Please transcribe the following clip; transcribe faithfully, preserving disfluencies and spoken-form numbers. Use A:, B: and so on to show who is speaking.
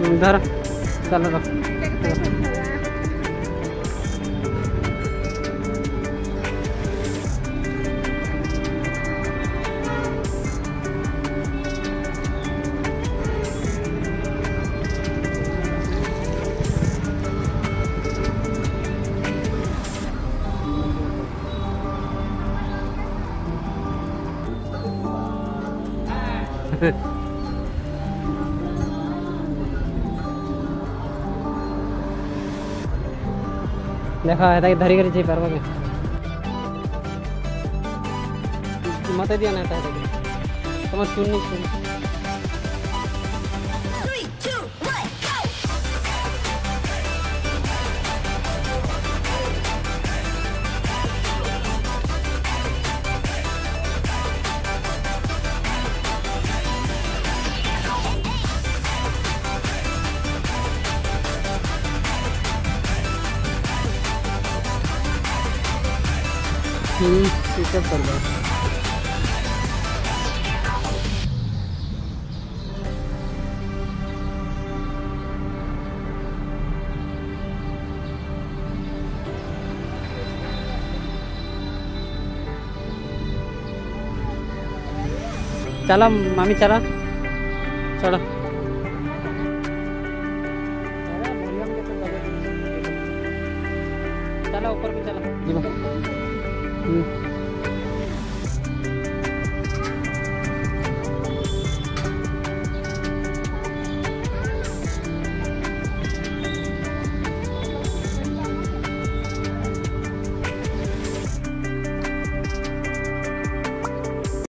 A: धर चलो रख देखा है धरी कर चाहिए पार्बा के मत दिया ना था तुम सुन नहीं सुन पिकअप कर दो चलो मामी चलो चलो चलो ऊपर भी चलो जी